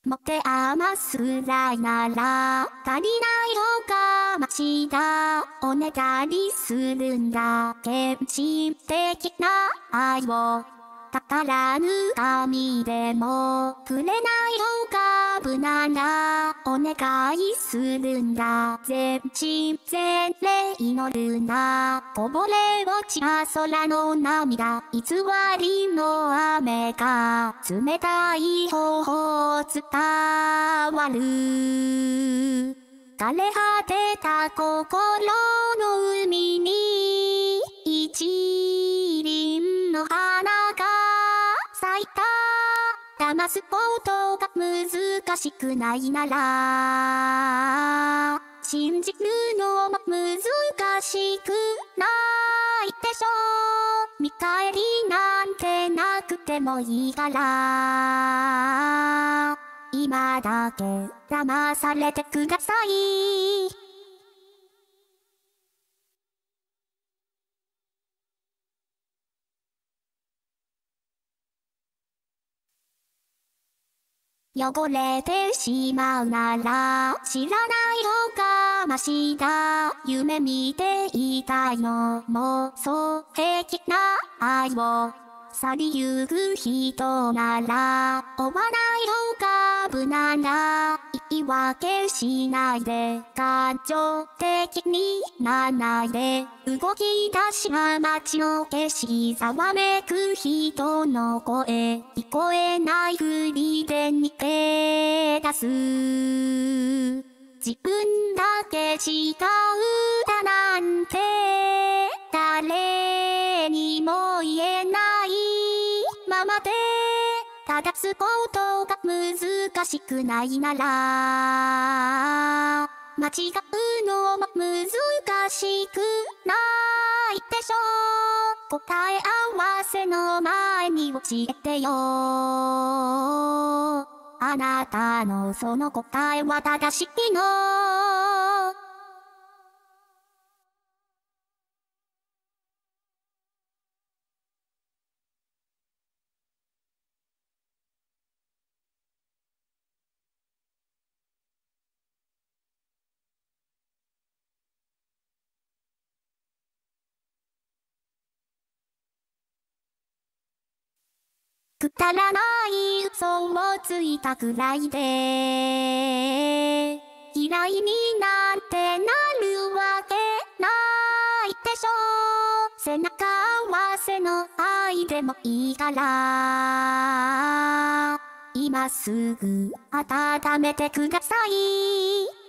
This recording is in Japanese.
持て余すらいなら足りないのが街だ。おねだりするんだ。献身的な愛をたからぬ神でもくれないのが無難だ。お願いするんだ。全身全霊祈るんだ。こぼれ落ちた空の涙。偽りの雨が冷たい頬を伝わる。枯れ果てた心の海に一輪の花が咲いた。騙すことが難しくないなら信じるのも難しくないでしょう。見返りなんてなくてもいいから今だけ騙されてください。汚れてしまうなら知らない方がマシだ。夢見ていたいのもそう平気な愛を去りゆく人なら追わない方が無難だ。言い訳しないで感情的にならないで動き出した街の景色ざわめく人の声聞こえないふりで逃げ出す。自分だけ違うだなんて誰にも言えないままで正すことが難しくないなら間違うのも難しくないでしょう。答え合わせの前に教えてよ。あなたのその答えは正しいの？くだらない嘘をついたくらいで嫌いになんてなるわけないでしょう。背中合わせの愛でもいいから今すぐ温めてください。